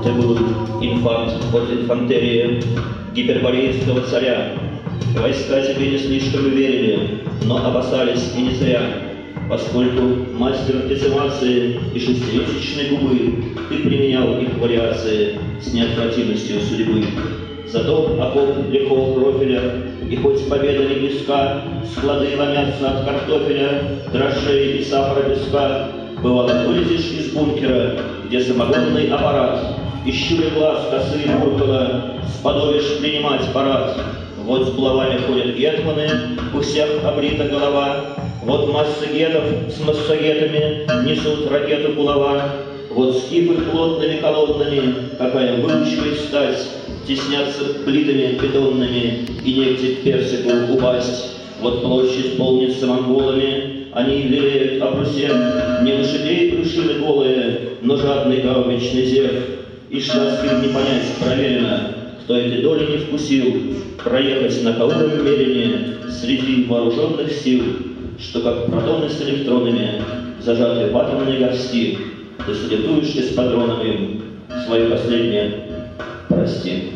где был инфант от инфантерии гиперборейского царя. Войска тебе не слишком верили, но опасались и не зря, поскольку мастер децимации и шестимесячной губы ты применял их вариации с неотвратимостью судьбы. Зато окоп легкого профиля, и хоть победа не близка, склады ломятся от картофеля, дрожжей и сахара песка. Бывало, вылезешь из бункера, где самогонный аппарат, и щуря глаз косые буркала, сподобишь принимать парад. Вот с булавами ходят гетманы, у всех обрита голова, вот масса гетов с массагетами несут ракету булава. Вот скифы плотными колоннами, какая выучка и стать, теснятся плитами бетонными, и негде к персику упасть. Вот площадь полнится монголами, они лелеют об Русе, не лошадей брюшины голые, но жадный гаубичный зев. И штатским не понять проверено, кто эти доли не вкусил, проехать на кауром мерине среди вооруженных сил, что как протоны с электронами зажаты в атомной горсти, ты салютуешь эскадроном им свое последнее «прости».